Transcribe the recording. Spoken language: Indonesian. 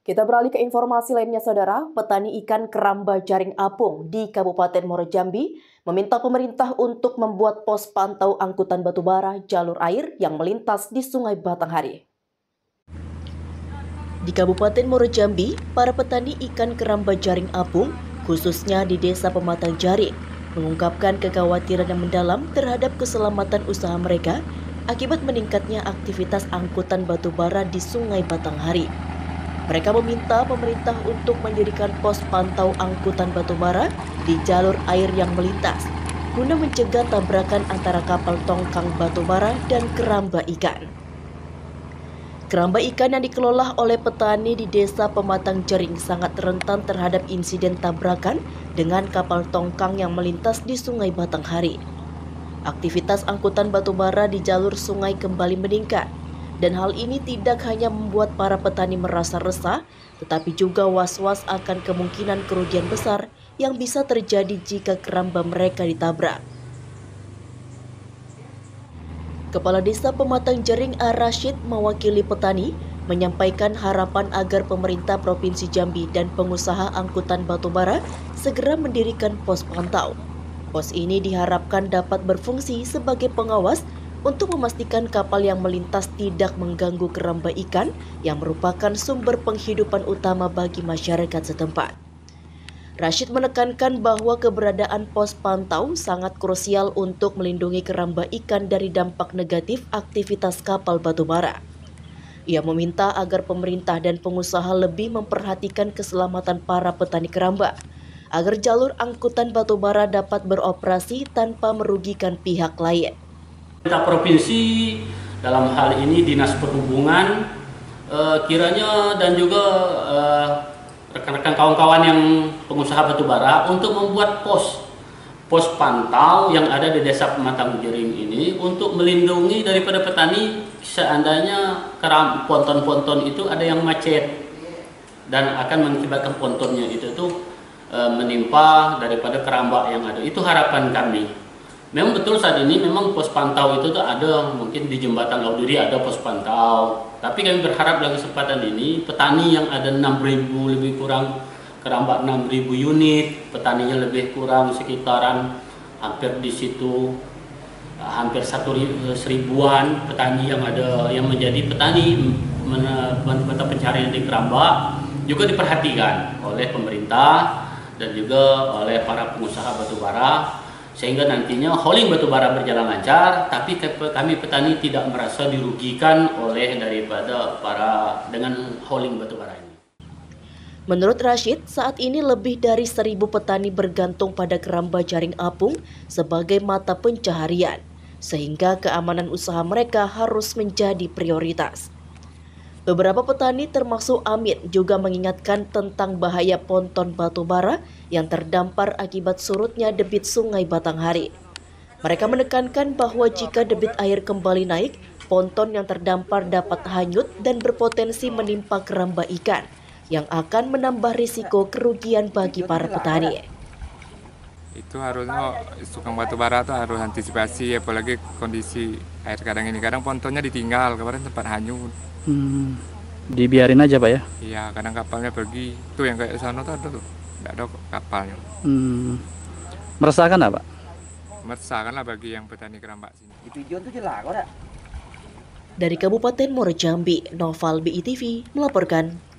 Kita beralih ke informasi lainnya, Saudara. Petani ikan keramba jaring apung di Kabupaten Muaro Jambi meminta pemerintah untuk membuat pos pantau angkutan batubara jalur air yang melintas di Sungai Batanghari. Di Kabupaten Muaro Jambi, para petani ikan keramba jaring apung, khususnya di Desa Pematang Jaring, mengungkapkan kekhawatiran yang mendalam terhadap keselamatan usaha mereka akibat meningkatnya aktivitas angkutan batubara di Sungai Batanghari. Mereka meminta pemerintah untuk mendirikan pos pantau angkutan batubara di jalur air yang melintas, guna mencegah tabrakan antara kapal tongkang batubara dan keramba ikan. Keramba ikan yang dikelola oleh petani di Desa Pematang Jaring sangat rentan terhadap insiden tabrakan dengan kapal tongkang yang melintas di Sungai Batanghari. Aktivitas angkutan batubara di jalur sungai kembali meningkat. Dan hal ini tidak hanya membuat para petani merasa resah, tetapi juga was-was akan kemungkinan kerugian besar yang bisa terjadi jika keramba mereka ditabrak. Kepala Desa Pematang Jaring A. Rashid mewakili petani menyampaikan harapan agar pemerintah Provinsi Jambi dan pengusaha angkutan batubara segera mendirikan pos pantau. Pos ini diharapkan dapat berfungsi sebagai pengawas untuk memastikan kapal yang melintas tidak mengganggu keramba ikan yang merupakan sumber penghidupan utama bagi masyarakat setempat. Rashid menekankan bahwa keberadaan pos pantau sangat krusial untuk melindungi keramba ikan dari dampak negatif aktivitas kapal batubara. Ia meminta agar pemerintah dan pengusaha lebih memperhatikan keselamatan para petani keramba, agar jalur angkutan batubara dapat beroperasi tanpa merugikan pihak lain. Pemerintah provinsi dalam hal ini Dinas Perhubungan kiranya dan juga rekan-rekan kawan-kawan yang pengusaha batubara untuk membuat pos pantau yang ada di Desa Pematang Jaring ini untuk melindungi daripada petani seandainya ponton-ponton itu ada yang macet dan akan mengakibatkan pontonnya itu menimpa daripada keramba yang ada. Itu harapan kami. Memang betul saat ini memang pos pantau itu ada, mungkin di jembatan Laudiri ada pos pantau. Tapi kami berharap dalam kesempatan ini petani yang ada 6.000 lebih kurang keramba 6.000 unit, petaninya lebih kurang sekitaran hampir di situ hampir 1.000-an petani yang ada yang menjadi petani mata pencarian di keramba juga diperhatikan oleh pemerintah dan juga oleh para pengusaha batubara, sehingga nantinya hauling batubara berjalan lancar, tapi kami petani tidak merasa dirugikan oleh daripada dengan hauling batubara ini. Menurut Rashid, saat ini lebih dari 1.000 petani bergantung pada keramba jaring apung sebagai mata pencaharian, sehingga keamanan usaha mereka harus menjadi prioritas. Beberapa petani termasuk Amit juga mengingatkan tentang bahaya ponton batubara yang terdampar akibat surutnya debit Sungai Batanghari. Mereka menekankan bahwa jika debit air kembali naik, ponton yang terdampar dapat hanyut dan berpotensi menimpa keramba ikan, yang akan menambah risiko kerugian bagi para petani. Itu harusnya tukang batubara itu harus antisipasi, apalagi kondisi air kadang pontonnya ditinggal, kemarin sempat hanyut. Dibiarin aja Pak ya? Iya, kadang kapalnya pergi. Itu yang kayak sana tuh ada tuh, nggak ada kapalnya. Meresahkan nggak Pak? Meresahkan lah bagi yang petani keramba sini. Itu hijau tuh jelas kok. Dari Kabupaten Muaro Jambi, Noval BITV melaporkan.